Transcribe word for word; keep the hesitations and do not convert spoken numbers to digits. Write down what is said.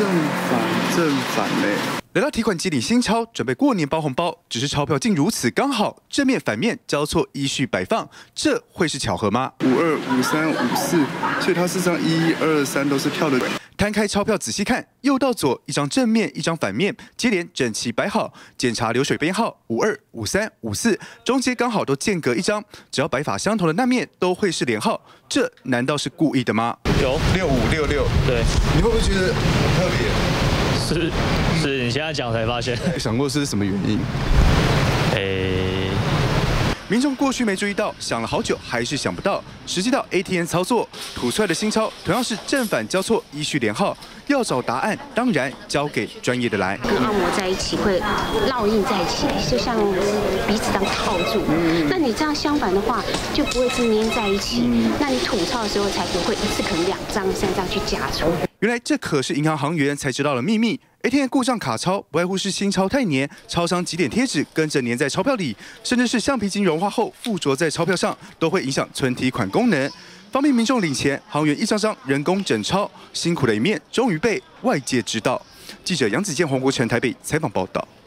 正反正反嘞。 来到提款机领新钞，准备过年包红包，只是钞票竟如此刚好，正面反面交错依序摆放，这会是巧合吗？ 五二、五三、五四，所以它是这样一二三都是跳的。 摊开钞票仔细看，右到左一张正面，一张反面，接连整齐摆好。检查流水编号五二、五三、五四，中间刚好都间隔一张，只要摆法相同的那面都会是连号。这难道是故意的吗？ 有六五六六， 对， 你会不会觉得很特别？ 是是，你现在讲才发现。 想过是什么原因？ 诶。 民众过去没注意到，想了好久还是想不到。实际到 A T M 操作，吐出来的新钞同样是正反交错，依序连号。要找答案，当然交给专业的来。 跟按摩在一起会烙印在一起，就像彼此当套住。那你这样相反的话，就不会是粘在一起。那你吐钞的时候才不会一次可能两张、三张去夹住。 原来这可是银行行员才知道的秘密。A T M 故障卡钞，不外乎是新钞太黏，超商几点贴纸跟着粘在钞票里，甚至是橡皮筋融化后附着在钞票上，都会影响存提款功能。方便民众领钱，行员一张张人工整钞，辛苦的一面终于被外界知道。记者杨子健、黄国成台北采访报道。